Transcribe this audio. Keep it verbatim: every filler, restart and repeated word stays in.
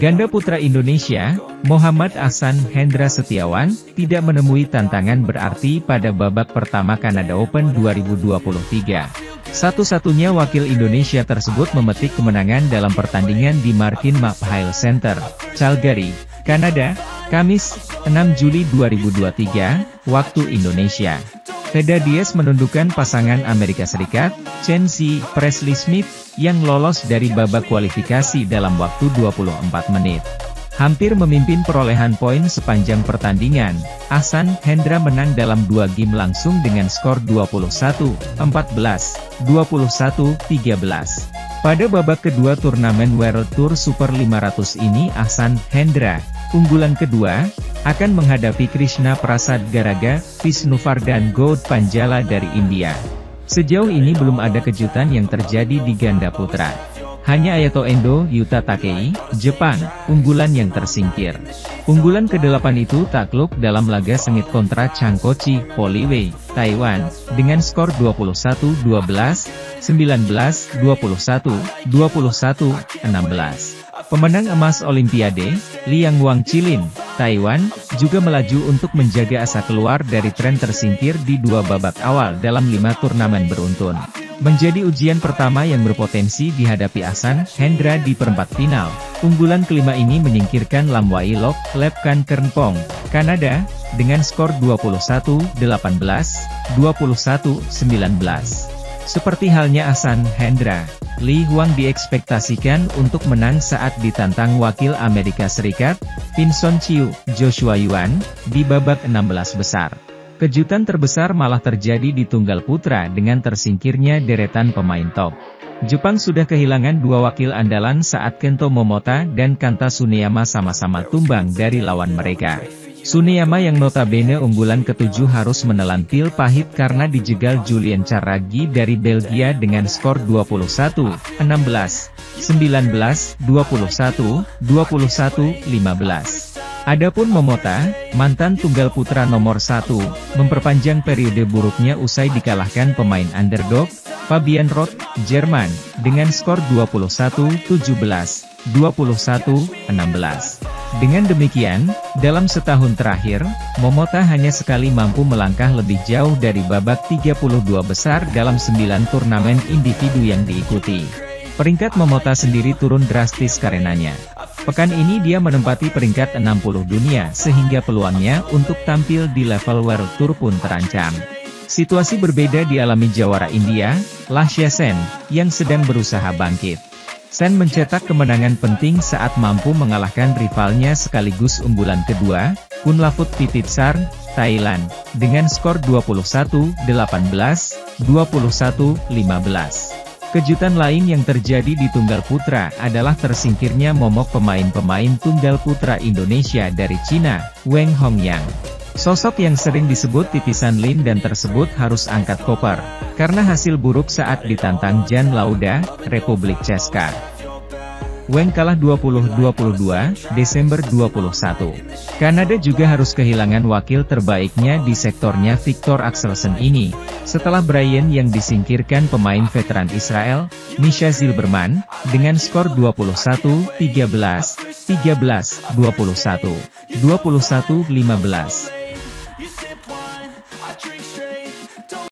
Ganda putra Indonesia, Muhammad Ahsan Hendra Setiawan, tidak menemui tantangan berarti pada babak pertama Canada Open dua ribu dua puluh tiga. Satu-satunya wakil Indonesia tersebut memetik kemenangan dalam pertandingan di Martin McHale Center, Calgary, Kanada, Kamis, enam Juli dua ribu dua puluh tiga, waktu Indonesia. Teda Diaz menundukkan pasangan Amerika Serikat, Chen Xi Presley Smith, yang lolos dari babak kualifikasi dalam waktu dua puluh empat menit. Hampir memimpin perolehan poin sepanjang pertandingan, Ahsan Hendra menang dalam dua game langsung dengan skor dua puluh satu empat belas, dua puluh satu tiga belas. Pada babak kedua turnamen World Tour Super lima ratus ini Ahsan Hendra, unggulan kedua, akan menghadapi Krishna Prasad Garaga, Visnuvardhan Goud Panjala dari India. Sejauh ini belum ada kejutan yang terjadi di ganda putra. Hanya Ayato Endo Yuta Takei, Jepang, unggulan yang tersingkir. Unggulan kedelapan itu takluk dalam laga sengit kontra Chang Kochi, Poliwei, Taiwan, dengan skor dua puluh satu dua belas, sembilan belas, dua puluh satu, dua puluh satu, enam belas. Pemenang emas Olimpiade, Liang Wangchilin, Taiwan, juga melaju untuk menjaga asa keluar dari tren tersingkir di dua babak awal dalam lima turnamen beruntun. Menjadi ujian pertama yang berpotensi dihadapi Ahsan Hendra di perempat final. Unggulan kelima ini menyingkirkan Lam Wai Lok, Lepkan Kernpong, Kanada, dengan skor dua puluh satu delapan belas, dua puluh satu sembilan belas. Seperti halnya Ahsan Hendra, Li Huang diekspektasikan untuk menang saat ditantang wakil Amerika Serikat, Vinson Chiu, Joshua Yuan, di babak enam belas besar. Kejutan terbesar malah terjadi di tunggal putra dengan tersingkirnya deretan pemain top. Jepang sudah kehilangan dua wakil andalan saat Kento Momota dan Kanta Tsuneyama sama-sama tumbang dari lawan mereka. Tsuneyama yang notabene unggulan ketujuh harus menelan pil pahit karena dijegal Julien Charagi dari Belgia dengan skor dua puluh satu enam belas, sembilan belas, dua puluh satu, dua puluh satu, lima belas. Adapun Momota, mantan tunggal putra nomor satu, memperpanjang periode buruknya usai dikalahkan pemain underdog, Fabian Roth, Jerman, dengan skor dua puluh satu tujuh belas, dua puluh satu enam belas. Dengan demikian, dalam setahun terakhir, Momota hanya sekali mampu melangkah lebih jauh dari babak tiga puluh dua besar dalam sembilan turnamen individu yang diikuti. Peringkat Momota sendiri turun drastis karenanya. Pekan ini dia menempati peringkat enam puluh dunia sehingga peluangnya untuk tampil di level World Tour pun terancam. Situasi berbeda dialami jawara India, Lashya Sen, yang sedang berusaha bangkit. Sen mencetak kemenangan penting saat mampu mengalahkan rivalnya sekaligus unggulan kedua, Kunlavut Pipitsar, Thailand, dengan skor dua puluh satu delapan belas, dua puluh satu lima belas. Kejutan lain yang terjadi di tunggal putra adalah tersingkirnya momok pemain-pemain tunggal putra Indonesia dari Cina, Weng Hongyang. Sosok yang sering disebut titisan Lin dan tersebut harus angkat koper, karena hasil buruk saat ditantang Jan Lauda, Republik Ceska. Weng kalah dua puluh dua puluh dua, Desember dua puluh satu. Kanada juga harus kehilangan wakil terbaiknya di sektornya Victor Axelsen ini, setelah Brian yang disingkirkan pemain veteran Israel, Misha Zilberman, dengan skor dua puluh satu tiga belas, tiga belas, dua puluh satu, dua puluh satu lima belas.